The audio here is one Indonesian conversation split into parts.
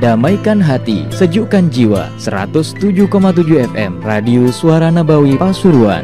Damaikan hati, sejukkan jiwa. 107,7 FM Radio Suara Nabawi Pasuruan.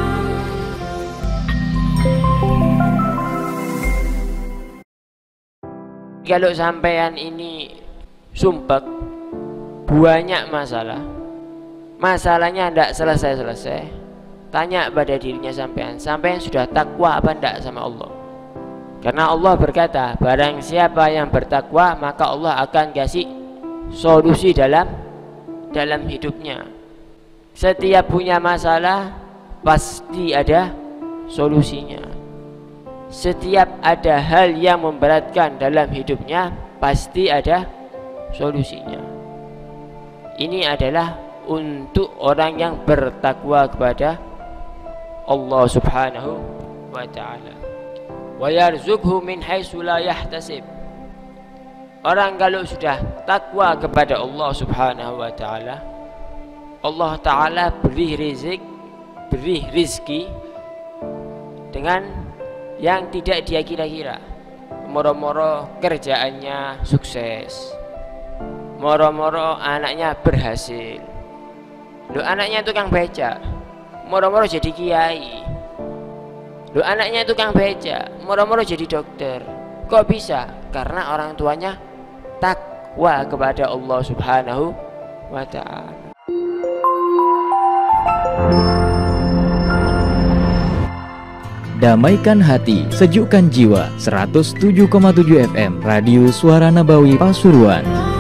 Kalau sampean ini sumpek, banyak masalah, masalahnya tidak selesai-selesai, tanya pada dirinya sampean sudah takwa apa tidak sama Allah. Karena Allah berkata, barang siapa yang bertakwa maka Allah akan kasih solusi dalam hidupnya. Setiap punya masalah pasti ada solusinya. Setiap ada hal yang memberatkan dalam hidupnya pasti ada solusinya. Ini adalah untuk orang yang bertakwa kepada Allah Subhanahu wa ta'ala. Wa yarzuqhu min haitsu la yahtasib. Orang kalau sudah takwa kepada Allah Subhanahu wa ta'ala, Allah ta'ala beri rizki dengan yang tidak dia kira-kira. Moro-moro kerjaannya sukses, moro-moro anaknya berhasil. Anaknya tukang beca, moro-moro jadi kiai. Anaknya tukang beca, moro-moro jadi dokter. Kok bisa? Karena orang tuanya takwa kepada Allah Subhanahu wa ta'ala. Damaikan hati, sejukkan jiwa. 107,7 FM Radio Suara Nabawi Pasuruan.